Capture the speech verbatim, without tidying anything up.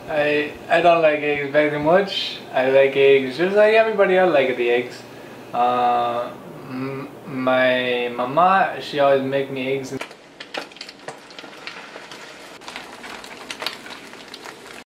I I don't like eggs very much. I like eggs just like everybody else like the eggs. Uh, m my mama, she always make me eggs.